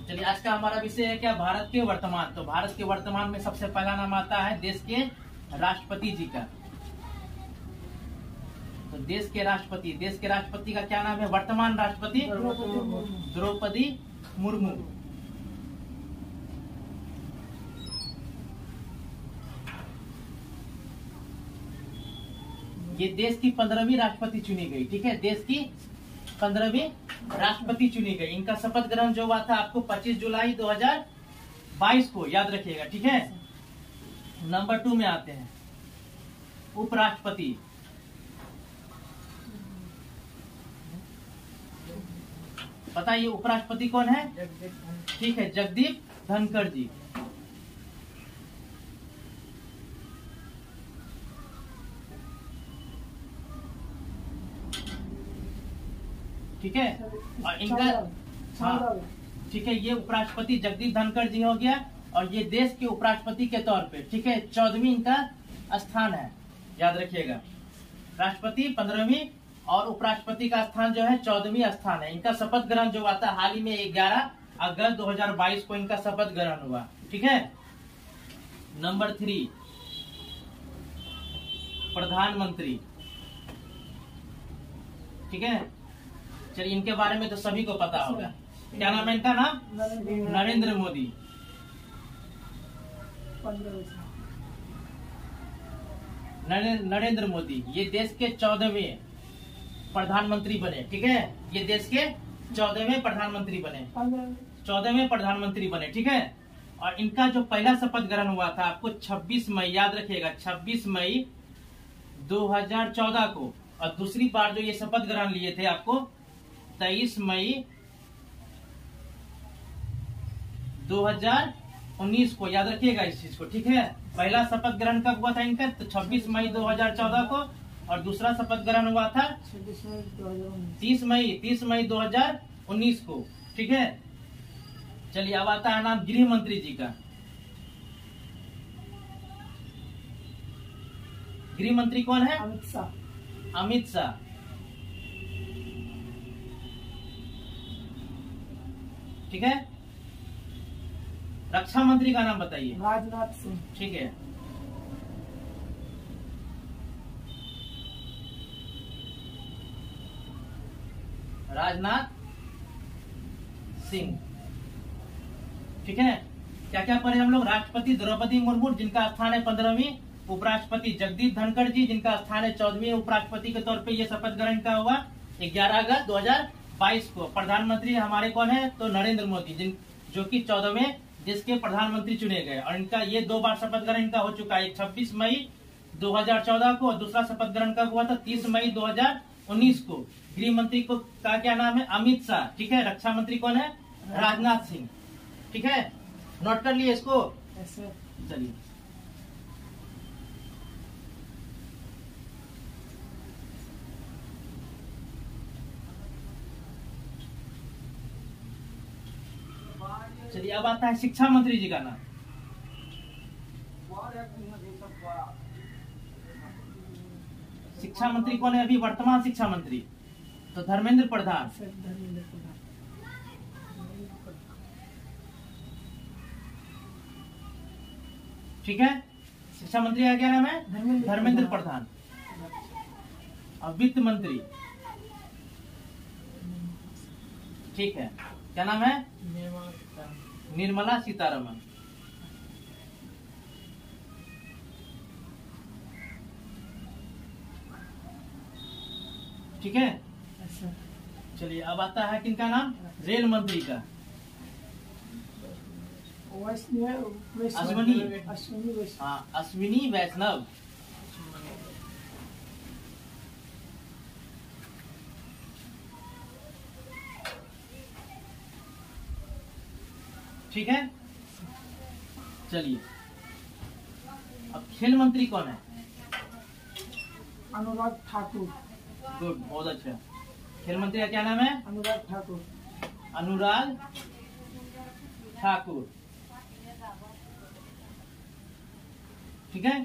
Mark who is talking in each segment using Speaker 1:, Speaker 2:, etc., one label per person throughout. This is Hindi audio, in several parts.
Speaker 1: चलिए, आज का हमारा विषय है क्या, भारत के वर्तमान। तो भारत के वर्तमान में सबसे पहला नाम आता है देश के राष्ट्रपति जी का। तो देश के राष्ट्रपति का क्या नाम है, वर्तमान राष्ट्रपति द्रौपदी मुर्मू। ये देश की 15वीं राष्ट्रपति चुनी गई। ठीक है, देश की 15वीं राष्ट्रपति चुनी गई। इनका शपथ ग्रहण जो हुआ था आपको 25 जुलाई 2022 को, याद रखिएगा। ठीक है, नंबर 2 में आते हैं उपराष्ट्रपति। पता है ये उपराष्ट्रपति कौन है? ठीक है, जगदीप धनखड़ जी। ठीक है, और इनका हाँ ठीक है, ये उपराष्ट्रपति जगदीप धनखड़ जी हो गया। और ये देश के उपराष्ट्रपति के तौर पे, ठीक है, 14वीं इनका स्थान है, याद रखिएगा। राष्ट्रपति 15वीं और उपराष्ट्रपति का स्थान जो है 14वीं स्थान है। इनका शपथ ग्रहण जो हुआ था हाल ही में 11 अगस्त 2022 को इनका शपथ ग्रहण हुआ। ठीक है, नंबर 3 प्रधानमंत्री। ठीक है, चलिए इनके बारे में तो सभी को पता होगा। क्या नाम है इनका? नाम नरेंद्र मोदी। नरेंद्र मोदी ये देश के 14वें प्रधानमंत्री बने। ठीक है, ये देश के 14वें प्रधानमंत्री बने, 14वें प्रधानमंत्री बने। ठीक है, और इनका जो पहला शपथ ग्रहण हुआ था आपको 26 मई, याद रखिएगा, 26 मई 2014 को। और दूसरी बार जो ये शपथ ग्रहण लिए थे आपको 23 मई 2019 को, याद रखिएगा इस चीज को। ठीक है, पहला शपथ ग्रहण कब हुआ था इनका? तो 26 मई 2014 को। और दूसरा शपथ ग्रहण हुआ था 30 मई 2019 को। ठीक है, चलिए अब आता है नाम गृह मंत्री जी का। गृह मंत्री कौन है? अमित शाह। ठीक है, रक्षा मंत्री का नाम बताइए।
Speaker 2: राजनाथ सिंह।
Speaker 1: ठीक है, राजनाथ सिंह। ठीक है, क्या क्या पढ़े हम लोग? राष्ट्रपति द्रौपदी मुर्मू जिनका स्थान है 15वीं, उपराष्ट्रपति जगदीप धनखड़ जी जिनका स्थान है 14वीं उपराष्ट्रपति के तौर पे ये शपथ ग्रहण का हुआ 11 अगस्त 2022 को। प्रधानमंत्री हमारे कौन है? तो नरेंद्र मोदी, जो कि 14वें देश के प्रधानमंत्री चुने गए। और इनका ये 2 बार शपथ ग्रहण इनका हो चुका है, 26 मई 2014 को, और दूसरा शपथ ग्रहण कब हुआ था? 30 मई 2019 को। गृह मंत्री को का क्या नाम है? अमित शाह। ठीक है, रक्षा मंत्री कौन है? राजनाथ सिंह। ठीक है, नोट कर लिए इसको। चलिए अब आता है शिक्षा मंत्री जी का नाम। शिक्षा मंत्री कौन है अभी वर्तमान शिक्षा मंत्री? तो धर्मेंद्र प्रधान। ठीक है, शिक्षा मंत्री का क्या नाम है? धर्मेंद्र प्रधान। और वित्त मंत्री, ठीक है, क्या नाम है? निर्मला सीतारमण। ठीक है, चलिए अब आता है किनका नाम? रेल मंत्री का। अश्विनी वैष्णव। ठीक है, चलिए अब खेल मंत्री कौन है?
Speaker 2: अनुराग ठाकुर।
Speaker 1: गुड, बहुत अच्छा। खेल मंत्री का क्या नाम है?
Speaker 2: अनुराग ठाकुर।
Speaker 1: अनुराग ठाकुर। ठीक है,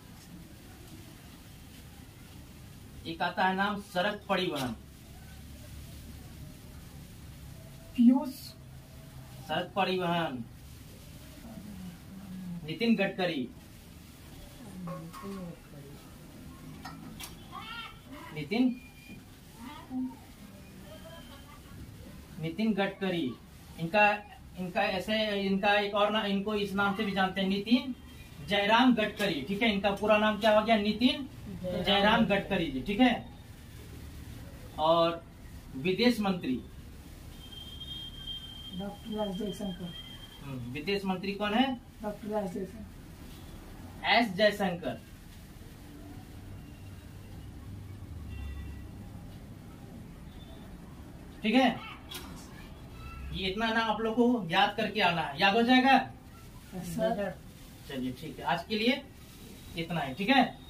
Speaker 1: एक आता है नाम सड़क परिवहन।
Speaker 2: पीयूष
Speaker 1: सड़क परिवहन। नितिन गडकरी। नितिन गडकरी। इनका ऐसे इनका एक और ना, इनको इस नाम से भी जानते हैं, नितिन जयराम गडकरी। ठीक है, इनका पूरा नाम क्या हो गया? नितिन जयराम गडकरी जी। ठीक है, और विदेश मंत्री
Speaker 2: डॉक्टर एस जयशंकर।
Speaker 1: विदेश मंत्री कौन है?
Speaker 2: Doctor S Jaishankar.
Speaker 1: S Jaishankar. ठीक है, ये इतना ना आप लोग को याद करके आना है, याद हो जाएगा।
Speaker 2: सर
Speaker 1: चलिए ठीक है, आज के लिए इतना है। ठीक है।